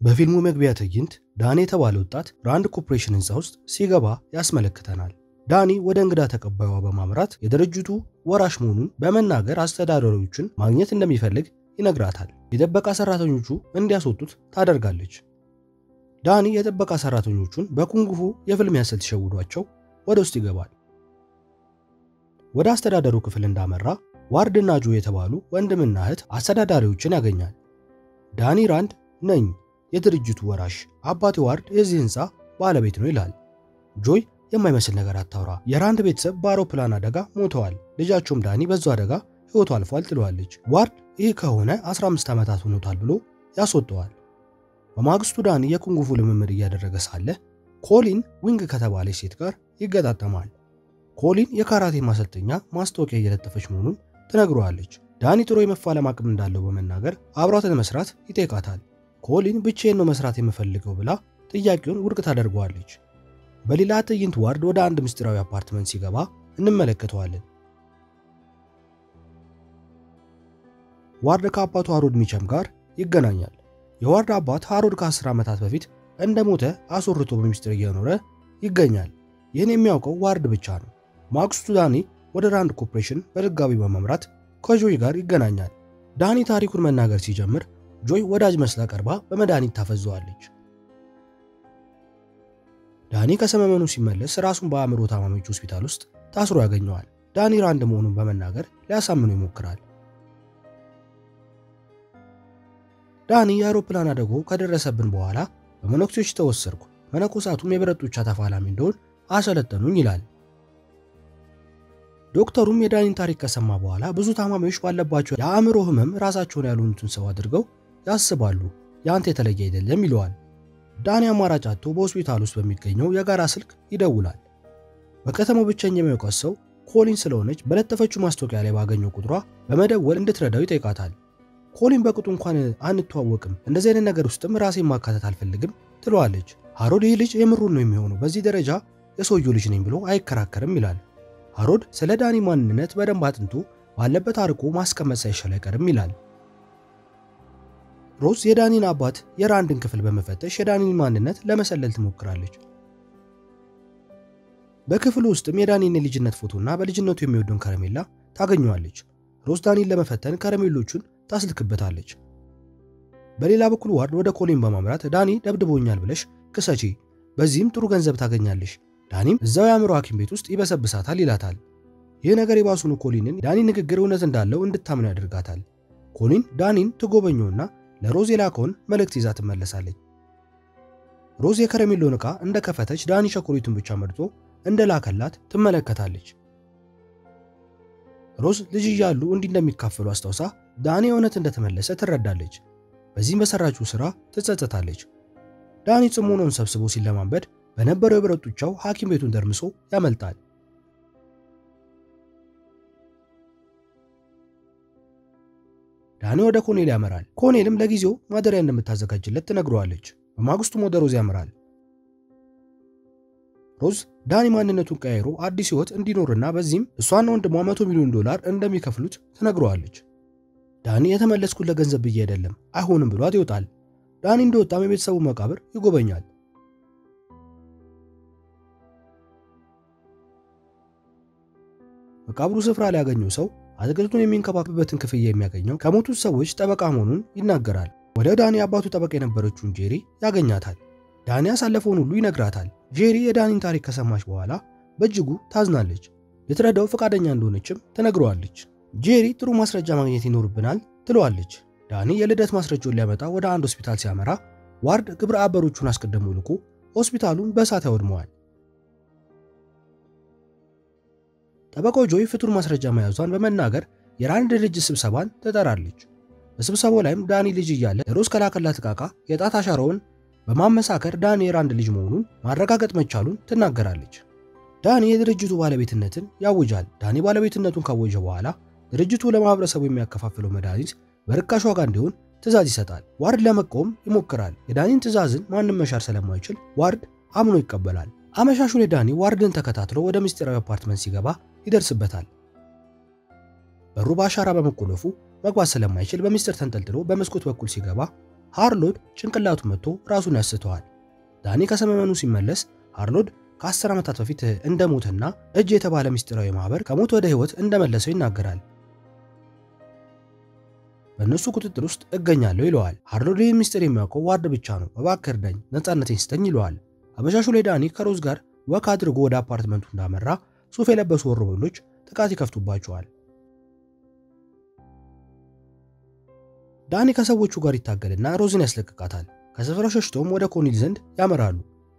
በፊልሙ መግቢያ ትዕይንት ዳኒ የተባለ ወጣት ራንድ ኮርፖሬሽን ህንፃ ውስጥ ሲገባ ያስመለክተናል። ዳኒ ወደ እንግዳ ተቀባይዋ በማምራት የድርጅቱ ወራሽ መሆኑን በመናገር አስተዳዳሪዎችን ማግኘት እንደሚፈልግ ይነግራታል። የጥበቃ ሰራተኞቹ እንዲያስወጡት ታደርጋለች። ዳኒ የጥበቃ ሰራተኞቹን በኩንጉፉ የፍልሚያ ስልት ሲሸውዷቸው ወደ ውስጥ ይገባል። ወደ አስተዳዳሪው ክፍል እንዳመራ ዋርድና ጆ የተባሉ ወንድምና እህት አስተዳዳሪዎችን ያገኛል። ዳኒ ራንድ ነኝ የድርጅቱ ወራሽ፣ አባቴ ዋርድ የዚህ ህንፃ ባለቤት ነው ይላል። ጆይ የማይመስል ነገር አታውራ፣ የራንድ ቤተሰብ በአውሮፕላን አደጋ ሞተዋል፣ ልጃቸውም ዳኒ በዛ አደጋ ህይወቱ አልፏል ትለዋለች። ዋርድ ይህ ከሆነ 15 ዓመታት ሆኖታል ብሎ ያስወጣዋል። በማግስቱ ዳኒ የኩንጉፉ ልምምድ እያደረገ ሳለ ኮሊን ዊንግ ከተባለች ሴት ጋር ይገጣጠማል። ኮሊን የካራቴ ማሰልጠኛ ማስታወቂያ እየለጠፈች መሆኑን ትነግረዋለች። ዳኒ ጥሩ የመፋለም አቅም እንዳለው በመናገር አብሯት ለመስራት ይጠይቃታል። ኮሊን ብቻዬን ነው መስራት የምፈልገው ብላ ጥያቄውን ውድቅ ታደርገዋለች። በሌላ ትዕይንት ዋርድ ወደ አንድ ምስጢራዊ አፓርትመንት ሲገባ እንመለከተዋለን። ዋርድ ከአባቱ ሃሮድ ሚቸም ጋር ይገናኛል። የዋርድ አባት ሃሮድ ከ10 ዓመታት በፊት እንደሞተ አስወርቶ በሚስጥር እየኖረ ይገኛል። ይህን የሚያውቀው ዋርድ ብቻ ነው። ማግስቱ ዳኒ ወደ ራንድ ኮርፖሬሽን በድጋሚ በመምራት ከጆይ ጋር ይገናኛል። ዳኒ ታሪኩን መናገር ሲጀምር ጆይ ወዳጅ መስላ ቀርባ በመድኃኒት ታፈዘዋለች። ዳኒ ከሰመመኑ ሲመለስ ራሱን በአእምሮ ታማሚዎች ሆስፒታል ውስጥ ታስሮ ያገኘዋል። ዳኒ ራንድ መሆኑን በመናገር ሊያሳምነው ይሞክራል። ዳኒ የአውሮፕላን አደጋው ከደረሰብን በኋላ በመነኩሴዎች ተወሰድኩ፣ መነኮሳቱም የብረት ጡንቻ ተፋላሚ እንደሆን አሰለጠኑኝ ይላል። ዶክተሩም የዳኒን ታሪክ ከሰማ በኋላ ብዙ ታማሚዎች ባለባቸው የአእምሮ ህመም ራሳቸውን ያልሆኑትን ሰው አድርገው ያስባሉ፣ ያንተ የተለየ አይደለም ይለዋል። ዳኒ አማራጭ አጥቶ በሆስፒታል ውስጥ በሚገኘው የጋራ ስልክ ይደውላል። በከተማው ብቸኛ የሚያውቃት ሰው ኮሊን ስለሆነች በለጠፈችው ማስታወቂያ ላይ ባገኘው ቁጥሯ በመደወል እንድትረዳው ይጠይቃታል። ኮሊን በቅጡ እንኳን አንተዋወቅም፣ እንደዚህ አይነት ነገር ውስጥም ራሴን ማካተት አልፈልግም ትለዋለች። ሃሮድ ይህ ልጅ የምሩን ነው የሚሆነው፣ በዚህ ደረጃ የሰውየው ልጅ ነኝ ብሎ አይከራከርም ይላል። ሃሮድ ስለ ዳኒ ማንነት በደንብ አጥንቶ ባለበት አርቆ ማስቀመጥ ሳይሻል አይቀርም ይላል። ሮዝ የዳኒን አባት የራንድን ክፍል በመፈተሽ የዳኒን ማንነት ለመሰለል ትሞክራለች። በክፍሉ ውስጥም የዳኒን የልጅነት ፎቶና በልጅነቱ የሚወደውን ከረሜላ ታገኘዋለች። ሮዝ ዳኒን ለመፈተን ከረሜሎቹን ታስልክበታለች። በሌላ በኩል ዋርድ ወደ ኮሊን በማምራት ዳኒ ደብድቦኛል ብለሽ ክሰቺ፣ በዚህም ጥሩ ገንዘብ ታገኛለሽ። ዳኒም እዛው የአእምሮ ሐኪም ቤት ውስጥ ይበሰብሳታል ይላታል። ይህ ነገር የባሱኑ ኮሊንን ዳኒ ንግግር እውነት እንዳለው እንድታምነው ያደርጋታል። ኮሊን ዳኒን ትጎበኘውና ለሮዝ የላከውን መልእክት ይዛ ትመለሳለች። ሮዝ የከረሜሎን ዕቃ እንደከፈተች ዳኒ ቸኮሌቱን ብቻ መርጦ እንደላከላት ትመለከታለች። ሮዝ ልጅ እያሉ እንዲህ እንደሚካፈሉ አስታውሳ ዳኒ እውነት እንደተመለሰ ትረዳለች። በዚህም በሰራችው ስራ ትጸጸታለች። ዳኒ ጽሞናውን ሰብስቦ ሲለማንበድ በነበረው የብረት ጡንቻው ሐኪም ቤቱን ደርምሶ ያመልጣል። ዳኒ ወደ ኮኔል ያመራል። ኮኔልም ለጊዜው ማደሪያ እንደምታዘጋጅለት ትነግረዋለች። በማግስቱም ወደ ሮዝ ያመራል። ሮዝ ዳኒ ማንነቱን ቀይሮ አዲስ ህይወት እንዲኖርና በዚህም እሷና ወንድሟ $100 ሚሊዮን እንደሚከፍሉት ትነግረዋለች። ዳኒ የተመለስኩት ለገንዘብ ብዬ አይደለም አይሆንም ብሏት ይወጣል። ዳኒ እንደወጣም የቤተሰቡ መቃብር ይጎበኛል። መቃብሩ ስፍራ ላይ ያገኘው ሰው አትክልቱን የሚንከባከብበትን ክፍያ የሚያገኘው ከሞቱት ሰዎች ጠበቃ መሆኑን ይናገራል። ወደ ዳኒ አባቱ ጠበቃ የነበረችውን ጄሪ ያገኛታል። ዳኒ ያሳለፈውን ሁሉ ይነግራታል። ጄሪ የዳኒን ታሪክ ከሰማች በኋላ በእጅጉ ታዝናለች። ልትረዳው ፈቃደኛ እንደሆነችም ትነግረዋለች። ጄሪ ጥሩ ማስረጃ ማግኘት ይኖርብናል ትለዋለች። ዳኒ የልደት ማስረጃውን ሊያመጣ ወደ አንድ ሆስፒታል ሲያመራ ዋርድ ግብረ አበሮቹን አስቀድሞ ልኮ ሆስፒታሉን በእሳት ያወድመዋል። ጠበቃው ጆይ ፍቱር ማስረጃ መያዟን በመናገር የራንድ ድርጅት ስብሰባን ትጠራለች። በስብሰባው ላይም ዳኒ ልጅ እያለ ሮዝ ከላከላት ዕቃ የጣት አሻራውን በማመሳከር ዳኒ የራንድ ልጅ መሆኑን ማረጋገጥ መቻሉን ትናገራለች። ዳኒ የድርጅቱ ባለቤትነትን ያውጃል። ዳኒ ባለቤትነቱን ካወጀ በኋላ ድርጅቱ ለማህበረሰቡ የሚያከፋፍለው መድኃኒት በርካሽ ዋጋ እንዲሆን ትዕዛዝ ይሰጣል። ዋርድ ለመቆም ይሞክራል። የዳኒን ትዕዛዝን ማንም መሻር ስለማይችል ዋርድ አምኖ ይቀበላል። አመሻሹ ላይ ዳኒ ዋርድን ተከታትሎ ወደ ምስጢራዊ አፓርትመንት ሲገባ ይደርስበታል። በሩ በአሻራ በመቆለፉ መግባት ስለማይችል በሚስጥር ተንጠልጥሎ በመስኮት በኩል ሲገባ ሃርሎድ ጭንቅላቱ መጥቶ ራሱን ያስተዋል። ዳኒ ከሰመመኑ ሲመለስ ሃርሎድ ከ10 ዓመታት በፊት እንደሞተና እጅ የተባለ ምስጢራዊ ማህበር ከሞት ወደ ህይወት እንደመለሰው ይናገራል። በእነሱ ቁጥጥር ውስጥ እገኛለሁ ይለዋል። ሃርሎድ ይህን ምስጢር የሚያውቀው ዋርድ ብቻ ነው። እባክህ እርዳኝ፣ ነፃነቴን ስጠኝ ይለዋል። አመሻሹ ላይ ዳኒ ከሮዝ ጋር ወክ አድርጎ ወደ አፓርትመንቱ እንዳመራ ሱፍ የለበሱ ወሮበሎች ጥቃት ይከፍቱባቸዋል። ዳኒ ከሰዎቹ ጋር ይታገልና ሮዝን ያስለቅቃታል። ከስፍራው ሸሽተውም ወደ ኮኒል ዘንድ ያመራሉ።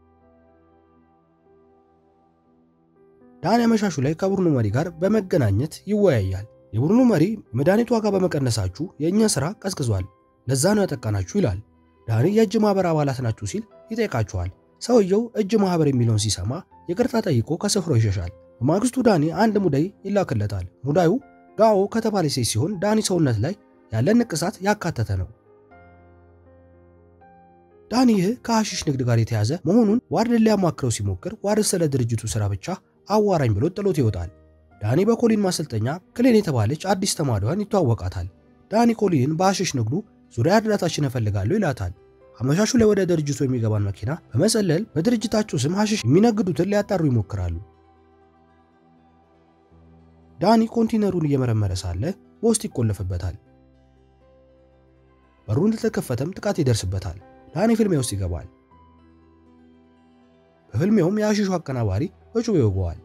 ዳኒ አመሻሹ ላይ ከቡድኑ መሪ ጋር በመገናኘት ይወያያል። የቡድኑ መሪ የመድኃኒት ዋጋ በመቀነሳችሁ የእኛ ሥራ ቀዝቅዟል፣ ለዛ ነው ያጠቃናችሁ ይላል። ዳኒ የእጅ ማህበር አባላት ናችሁ ሲል ይጠይቃቸዋል። ሰውየው እጅ ማህበር የሚለውን ሲሰማ ይቅርታ ጠይቆ ከስፍራው ይሸሻል። በማግስቱ ዳኒ አንድ ሙዳይ ይላክለታል። ሙዳዩ ጋኦ ከተባለ ሴት ሲሆን ዳኒ ሰውነት ላይ ያለን ንቅሳት ያካተተ ነው። ዳኒ ይህ ከሐሺሽ ንግድ ጋር የተያዘ መሆኑን ዋርድን ሊያማክረው ሲሞክር ዋርድ ስለ ድርጅቱ ሥራ ብቻ አዋራኝ ብሎ ጥሎት ይወጣል። ዳኒ በኮሊን ማሰልጠኛ ክሌን የተባለች አዲስ ተማሪዋን ይተዋወቃታል። ዳኒ ኮሊንን በሐሺሽ ንግዱ ዙሪያ እርዳታችን እፈልጋለሁ ይላታል። አመሻሹ ላይ ወደ ድርጅቱ የሚገባን መኪና በመጸለል በድርጅታቸው ስም ሐሺሽ የሚነግዱትን ሊያጣሩ ይሞክራሉ። ዳኒ ኮንቴነሩን እየመረመረ ሳለ በውስጥ ይቆለፍበታል። በሩ እንደተከፈተም ጥቃት ይደርስበታል። ዳኒ ፍልሚያ ውስጥ ይገባል። በፍልሚያውም የሐሺሹ አቀናባሪ በጩቤ ይወገዋል።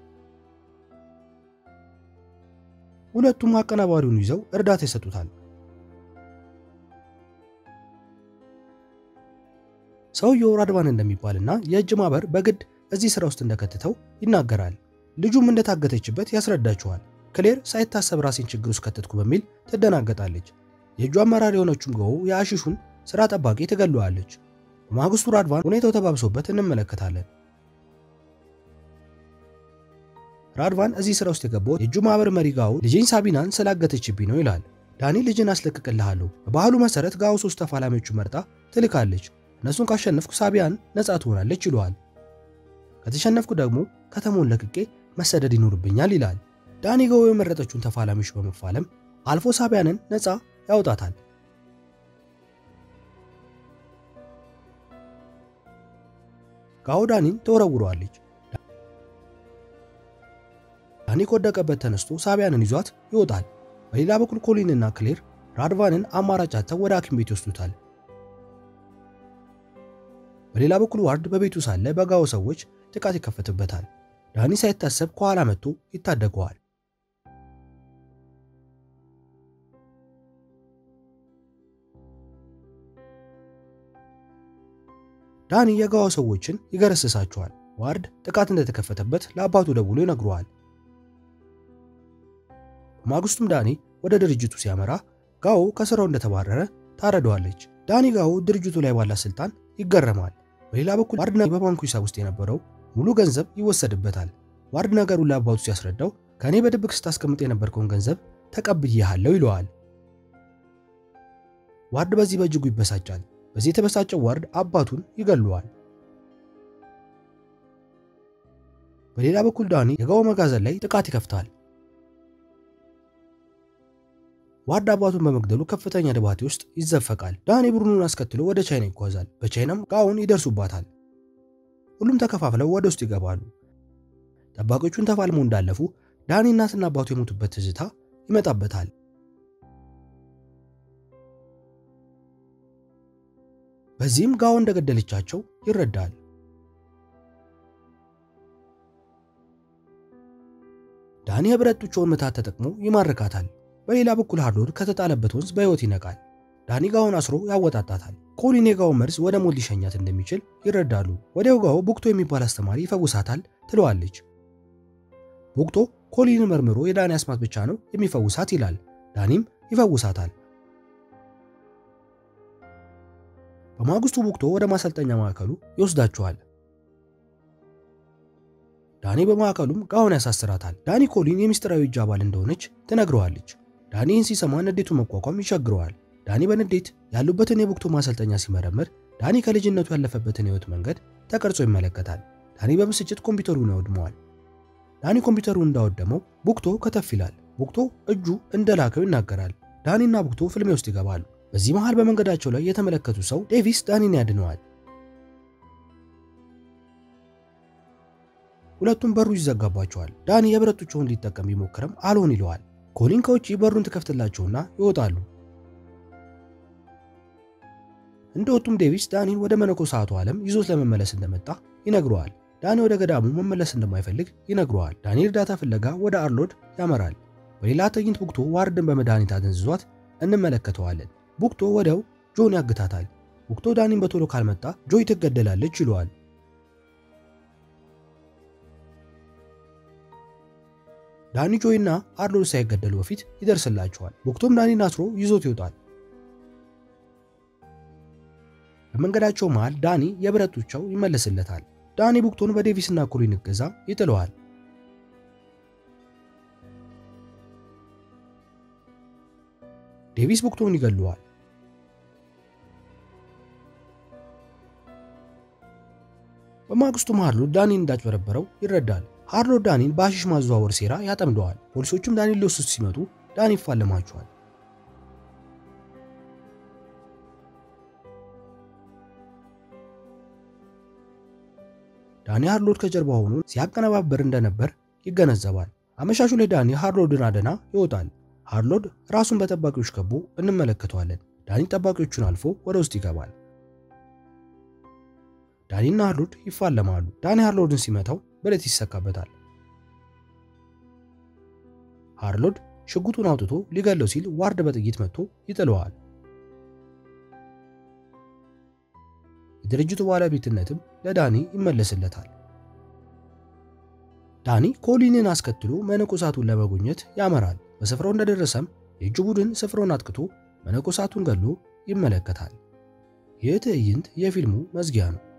ሁለቱም አቀናባሪውን ይዘው እርዳታ ይሰጡታል። ሰውየው ራድቫን እንደሚባልና የእጅ ማህበር በግድ እዚህ ስራ ውስጥ እንደከተተው ይናገራል። ልጁም እንደታገተችበት ያስረዳቸዋል። ክሌር ሳይታሰብ ራሴን ችግር ውስጥ ከተትኩ በሚል ትደናገጣለች። የእጁ አመራር የሆነችው ጋኦ የሐሺሹን ስራ ጠባቂ ትገለዋለች። በማግስቱ ራድቫን ሁኔታው ተባብሶበት እንመለከታለን። ራድቫን እዚህ ስራ ውስጥ የገባው የእጁ ማህበር መሪ ጋኦ ልጄን ሳቢናን ስላገተችብኝ ነው ይላል። ዳኒ ልጅን አስለቅቅልሃለሁ። በባህሉ መሰረት ጋኦ 3 ተፋላሚዎቹ መርጣ ትልካለች። እነሱን ካሸነፍኩ ሳቢያን ነፃ ትሆናለች ይለዋል። ከተሸነፍኩ ደግሞ ከተማውን ለቅቄ መሰደድ ይኖርብኛል ይላል። ዳኒ ጋኦ የመረጠችውን ተፋላሚዎች በመፋለም አልፎ ሳቢያንን ነፃ ያወጣታል። ጋኦ ዳኒን ተወረውረዋለች። ዳኒ ከወደቀበት ተነስቶ ሳቢያንን ይዟት ይወጣል። በሌላ በኩል ኮሊንና ክሌር ራድቫንን አማራጭ አጥተው ወደ ሐኪም ቤት ይወስዱታል። በሌላ በኩል ዋርድ በቤቱ ሳለ በጋኦ ሰዎች ጥቃት ይከፈትበታል። ዳኒ ሳይታሰብ ከኋላ መጥቶ ይታደገዋል። ዳኒ የጋኦ ሰዎችን ይገረስሳቸዋል። ዋርድ ጥቃት እንደተከፈተበት ለአባቱ ደውሎ ይነግረዋል። በማግስቱም ዳኒ ወደ ድርጅቱ ሲያመራ ጋኦ ከስራው እንደተባረረ ታረደዋለች። ዳኒ ጋኦ ድርጅቱ ላይ ባለ ስልጣን ይገረማል። በሌላ በኩል ዋርድ በባንኩ ሂሳብ ውስጥ የነበረው ሙሉ ገንዘብ ይወሰድበታል። ዋርድ ነገሩን ለአባቱ ሲያስረዳው ከኔ በድብቅ ስታስቀምጥ የነበርከውን ገንዘብ ተቀብዬሃለሁ ይለዋል። ዋርድ በዚህ በእጅጉ ይበሳጫል። በዚህ የተበሳጨው ዋርድ አባቱን ይገለዋል። በሌላ በኩል ዳኒ የጋኦ መጋዘን ላይ ጥቃት ይከፍታል። ዋርድ አባቱን በመግደሉ ከፍተኛ ድባቴ ውስጥ ይዘፈቃል። ዳኒ ቡድኑን አስከትሎ ወደ ቻይና ይጓዛል። በቻይናም ጋኦን ይደርሱባታል። ሁሉም ተከፋፍለው ወደ ውስጥ ይገባሉ። ጠባቂዎቹን ተፋልሞ እንዳለፉ ዳኒ እናትና አባቱ የሞቱበት ትዝታ ይመጣበታል። በዚህም ጋኦ እንደገደለቻቸው ይረዳል። ዳኒ የብረት ጡጫውን ምታት ተጠቅሞ ይማርካታል። በሌላ በኩል ሃርሎድ ከተጣለበት ወንዝ በሕይወት ይነቃል። ዳኒ ጋኦን አስሮ ያወጣጣታል። ኮሊን የጋኦ መርዝ ወደ ሞት ሊሸኛት እንደሚችል ይረዳሉ። ወዲያው ጋኦ ቡክቶ የሚባል አስተማሪ ይፈውሳታል ትለዋለች። ቡክቶ ኮሊንን መርምሮ የዳኒ አስማት ብቻ ነው የሚፈውሳት ይላል። ዳኒም ይፈውሳታል። በማግስቱ ቡክቶ ወደ ማሰልጠኛ ማዕከሉ ይወስዳቸዋል። ዳኒ በማዕከሉም ጋኦን ያሳስራታል። ዳኒ ኮሊን የሚስጥራዊ እጅ አባል እንደሆነች ትነግረዋለች። ዳኒን ሲሰማ ንዴቱ መቋቋም ይቸግረዋል። ዳኒ በንዴት ያሉበትን የቡክቶ ማሰልጠኛ ሲመረምር ዳኒ ከልጅነቱ ያለፈበትን ህይወት መንገድ ተቀርጾ ይመለከታል። ዳኒ በብስጭት ኮምፒውተሩን ያወድመዋል። ዳኒ ኮምፒውተሩን እንዳወደመው ቡክቶ ከተፍ ይላል። ቡክቶ እጁ እንደላከው ይናገራል። ዳኒና ቡክቶ ፍልሚያ ውስጥ ይገባሉ። በዚህ መሃል በመንገዳቸው ላይ የተመለከቱ ሰው ዴቪስ ዳኒን ያድነዋል። ሁለቱም በሩ ይዘጋባቸዋል። ዳኒ የብረት ጡጫውን ሊጠቀም ቢሞክርም አልሆን ይለዋል። ኮሊን ከውጪ በሩን ትከፍትላቸውና ይወጣሉ። እንደወጡም ዴቪስ ዳኒን ወደ መነኮሳቱ ዓለም ይዞት ለመመለስ እንደመጣ ይነግረዋል። ዳኒ ወደ ገዳሙ መመለስ እንደማይፈልግ ይነግረዋል። ዳኒ እርዳታ ፍለጋ ወደ አርሎድ ያመራል። በሌላ ትዕይንት ቡክቶ ዋርድን በመድኃኒት አደንዝዟት እንመለከተዋለን። ቡክቶ ወዲያው ጆን ያግታታል። ቡክቶ ዳኒን በቶሎ ካልመጣ ጆይ ትገደላለች ይለዋል። ዳኒ ጆይና አርሎድ ሳይገደሉ በፊት ይደርስላቸዋል። ቡክቶም ዳኒን አስሮ ይዞት ይወጣል። በመንገዳቸው መሃል ዳኒ የብረት ጡጫው ይመለስለታል። ዳኒ ቡክቶን በዴቪስና ኮሊን እገዛ ይጥለዋል። ዴቪስ ቡክቶን ይገለዋል። በማግስቱ ሃርሎድ ዳኒን እንዳጭበረበረው ይረዳል። ሃርሎድ ዳኒን በአሽሽ ማዘዋወር ሴራ ያጠምደዋል። ፖሊሶቹም ዳኒን ሊወስዱት ሲመጡ ዳኒ ይፋለማቸዋል። ዳኒ ሃርሎድ ከጀርባ ሆኖ ሲያቀነባበር እንደነበር ይገነዘባል። አመሻሹ ላይ ዳኒ ሃርሎድን አደና ይወጣል። ሃርሎድ ራሱን በጠባቂዎች ከቦ እንመለከተዋለን። ዳኒ ጠባቂዎቹን አልፎ ወደ ውስጥ ይገባል። ዳኒና ሃርሎድ ይፋለማሉ። ዳኒ ሃርሎድን ሲመታው ብረት ይሰካበታል። ሃርሎድ ሽጉጡን አውጥቶ ሊገለው ሲል ዋርድ በጥይት መጥቶ ይጥለዋል። የድርጅቱ ባለቤትነትም ለዳኒ ይመለስለታል። ዳኒ ኮሊንን አስከትሎ መነኮሳቱን ለመጎብኘት ያመራል። በስፍራው እንደደረሰም የእጁ ቡድን ስፍራውን አጥቅቶ መነኮሳቱን ገሎ ይመለከታል። ይህ ትዕይንት የፊልሙ መዝጊያ ነው።